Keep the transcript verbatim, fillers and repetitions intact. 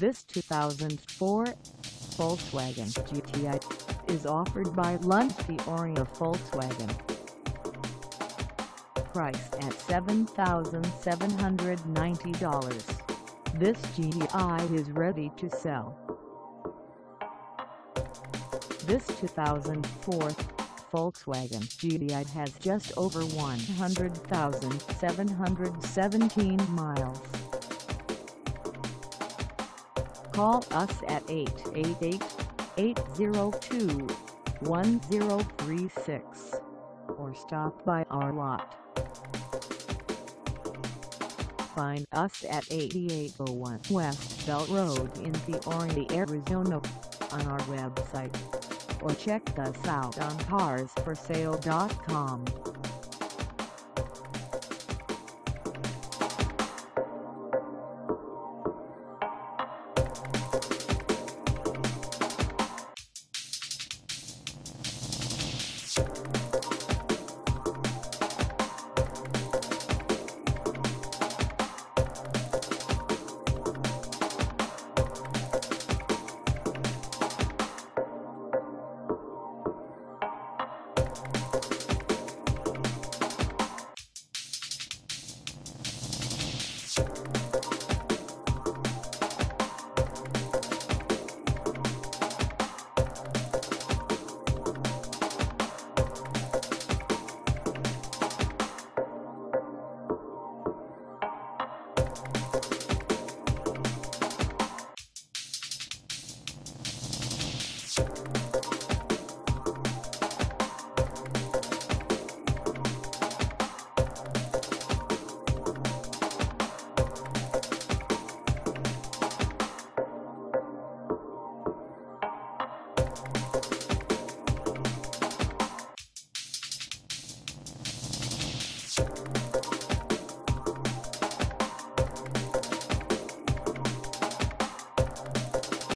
This two thousand four Volkswagen G T I is offered by Lunde Peoria Volkswagen. Priced at seven thousand seven hundred ninety dollars, this G T I is ready to sell. This two thousand four Volkswagen G T I has just over one hundred thousand seven hundred seventeen miles. Call us at eight eight eight, eight zero two, one zero three six or stop by our lot. Find us at eighty-eight oh one West Bell Road in Peoria, Arizona on our website, or check us out on cars for sale dot com. You